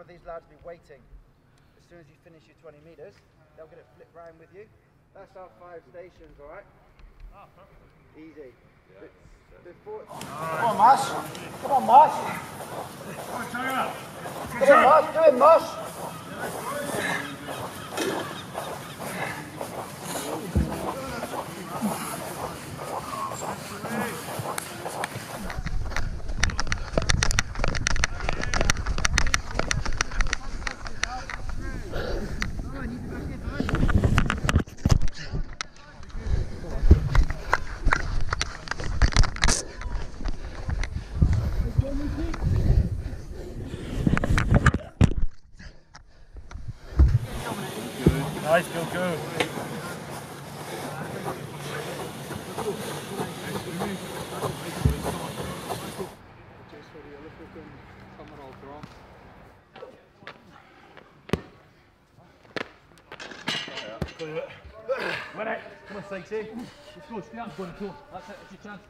of these lads will be waiting. As soon as you finish your 20 metres, they'll get it flipped round with you. That's our 5 stations, alright? Ah, perfect. Easy. Yeah. Before... Come on, Mosh. Come on, Mosh. Come on, turn it up. Come on, Mosh. Do it, Mosh. Nice, go, go. Win it. Come on, Sykesy. Let's go. Stay up, go and go. That's it. It's your chance.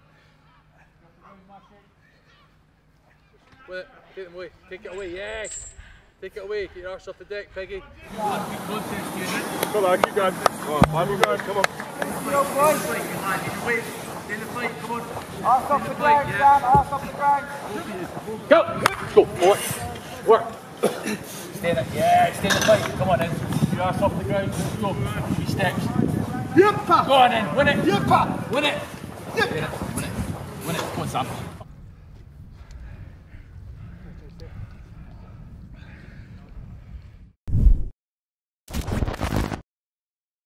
Win it. Take them away. Take it away. Yes. Take it away. Get your arse off the deck, Peggy. Come on, keep Come going. on, come on. Go, boys. Stay in the fight. Come on. Arse off the ground, Sam. Arse off the ground. Go. Go. Work. Work. Stay in it. Yeah, stay in the fight. Come on in. Your arse off the ground. Let's go. 3 steps. Yep. Go on in. Win it. Yep. Win it. Yep. Win it. Win it. Go on, Sam.